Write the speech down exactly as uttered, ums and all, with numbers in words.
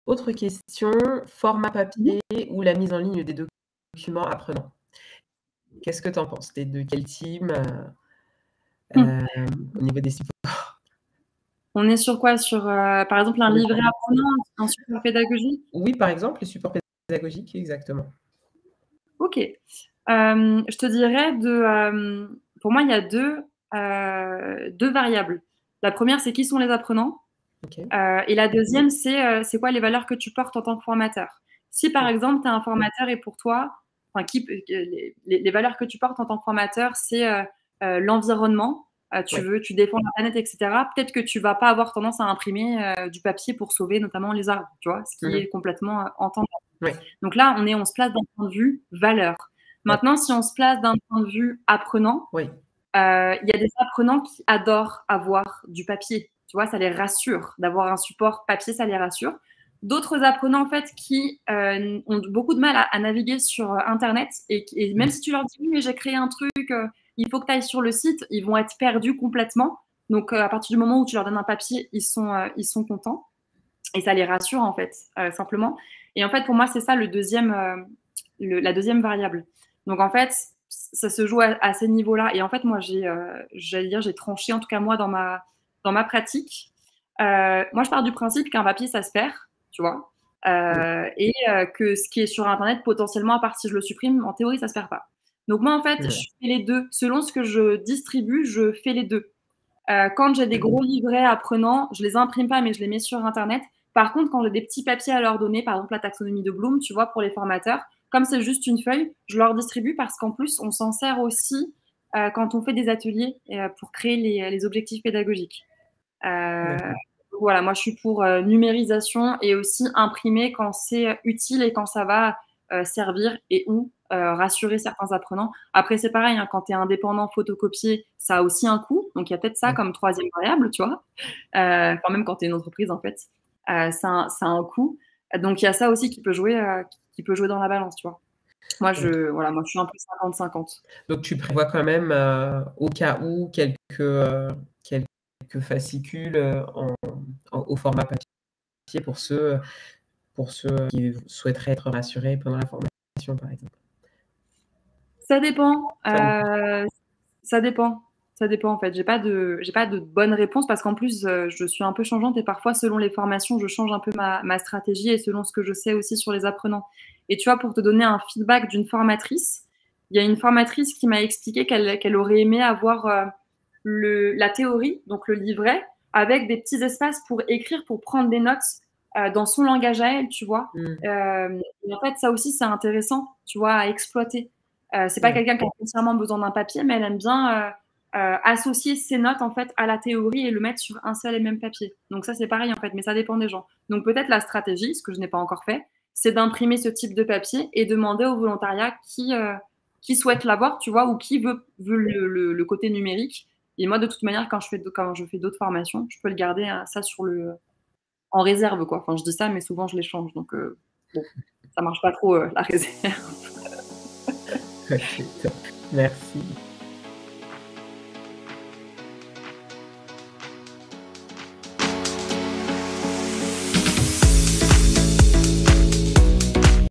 Autre question, format papier ou la mise en ligne des documents apprenants? Qu'est-ce que tu en penses? Tu es de quel team, heu, Mmh. hem, au niveau des supports? On est sur quoi? Sur, heu, par exemple, un Pour les livret formations. apprenant, un support pédagogique? Oui, par exemple, les supports pédagogiques, exactement. OK. Hem, je te dirais de, hem, pour moi, il y a deux, heu, deux variables. La première, c'est qui sont les apprenants? OK. Heu, et la deuxième, c'est, heu, c'est quoi les valeurs que tu portes en tant que formateur? Si, par Mmh. exemple, tu es un formateur et pour toi, enfin, qui peut que les les les valeurs que tu portes en tant que formateur, c'est, heu heu, l'environnement, heu, tu Oui. veux tu défends la planète et cetera. Peut-être que tu vas pas avoir tendance à imprimer, heu, du papier pour sauver notamment les arbres, tu vois? Ce Mmh qui est mh. complètement, heu, entendable. Oui. Donc là, on est on se place d'un point de vue valeurs. D'acc Maintenant, si on se place d'un point de vue apprenant, Oui. heu, il y a des apprenants qui adorent avoir du papier. Tu vois? Ça les rassure d'avoir un support papier, ça les rassure. D'autres apprenants, en fait, qui, heu, n ont beaucoup de mal à à naviguer sur, heu, internet et qui et même Mmh. si tu leur dis: «Oui, mais j'ai créé un truc, heu, il faut que tu ailles sur le site», ils vont être perdus complètement. Donc, heu, à partir du moment où tu leur donnes un papier, ils sont, heu, ils sont contents et ça les rassure, en fait, heu, simplement. Et en fait, pour moi, c'est ça le deuxième, heu, le la deuxième variable. Donc en fait, ç ça se joue à à ces niveaux-là et en fait, moi, j'ai, heu, j'allais dire, j'ai tranché, en tout cas moi, dans ma dans ma pratique. Heu, moi, je pars du principe qu'un papier, ça se perd, tu vois? Oui. Heu, et heu, que ce qui est sur internet, potentiellement, à part si je le supprime, en théorie, ça se perd pas. Donc moi, en fait, je Mouais. fais les deux. Selon ce que je distribue, je fais les deux. Heu, quand j'ai des gros livrets apprenants, je les imprime pas, mais je les mets sur internet. Par contre, quand j'ai des petits papiers à leur donner, par exemple, la taxonomie de Bloom, tu vois, pour les formateurs, comme c'est juste une feuille, je leur distribue parce qu'en plus, on s'en sert aussi, heu, quand on fait des ateliers et heu, pour créer les les objectifs pédagogiques. Heu, D'accord. voilà, moi, je suis pour, heu, numérisation et aussi imprimer quand c'est utile et quand ça va, heu, servir et ou, heu, rassurer certains apprenants. Après, c'est pareil, hein, quand tu es indépendant, photocopier, ça a aussi un coût. Donc il y a peut-être ça D'accord. comme troisième variable, tu vois? Heu, enfin, même quand tu es une entreprise, en fait, heu, ça a un ça a un coût. Donc il y a ça aussi qui peut jouer, heu, qui peut jouer dans la balance, tu vois? Moi, OK. je voilà, moi, je suis un peu cinquante cinquante. Donc tu prévois quand même, heu, au cas où, quelques, heu, quelques fascicules, heu, en en au format papier pour ceux, heu, pour ceux, heu, qui souhaiteraient être rassurés pendant la formation, par exemple? Ça dépend, Ça dépend. heu, ça dépend, ça dépend, en fait. J'ai pas de j'ai pas de bonne réponse parce qu'en plus, heu, je suis un peu changeante et parfois, selon les formations, je change un peu ma ma stratégie et selon ce que je sais aussi sur les apprenants. Et tu vois, pour te donner un feedback d'une formatrice, il y a une formatrice qui m'a expliqué qu'elle qu'elle aurait aimé avoir, heu, le la théorie, donc le livret, avec des petits espaces pour écrire, pour prendre des notes, heu, dans son langage à elle, tu vois? Mmh. Hem, et en fait, ça aussi, c'est intéressant, tu vois, à exploiter. Heu, c'est pas Ouais. quelqu'un qui a foncièrement besoin d'un papier, mais elle aime bien, heu heu, associer ses notes, en fait, à la théorie et le mettre sur un seul et même papier. Donc ça, c'est pareil, en fait, mais ça dépend des gens. Donc peut-être la stratégie, ce que je n'ai pas encore fait, c'est d'imprimer ce type de papier et demander au volontariat qui, heu, qui souhaite l'avoir, tu vois? Ou qui veut veut le le le côté numérique. Et moi, de toute manière, quand je fais d'au quand je fais d'autres formations, je peux le garder, hein, ça sur le en réserve, quoi. Enfin, je dis ça, mais souvent, je les change. Donc heu, bon, ça marche pas trop, heu, la réserve. OK, top. Merci.